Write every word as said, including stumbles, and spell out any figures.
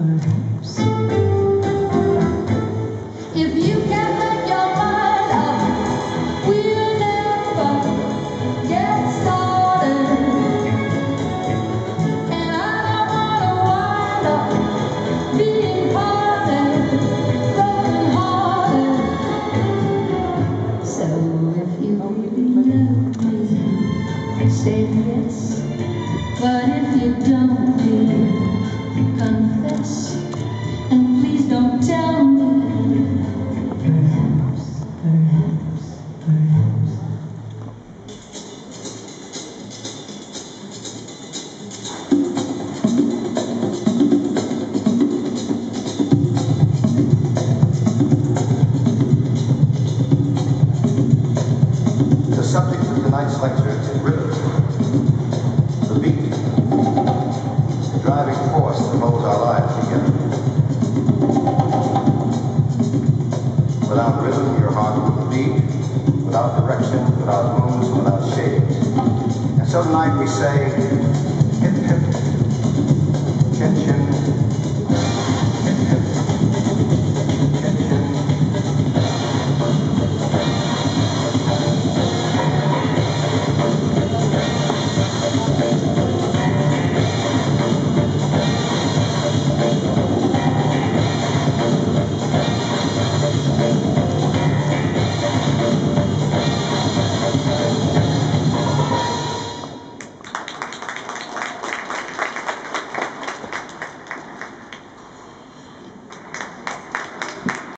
perhaps. If you can make your mind up, we'll never get started. And I don't wanna wind up being parted, broken hearted. So if you really love me, say yes. But if you don't, dear, confess. And please don't tell me. Perhaps, perhaps, perhaps. The subject of tonight's lecture is rhythm, the beat, the driving force that holds our lives together. Without rhythm, your heart wouldn't beat. Without direction, without moves, without shapes. And so tonight we say, hip hip, chin chin,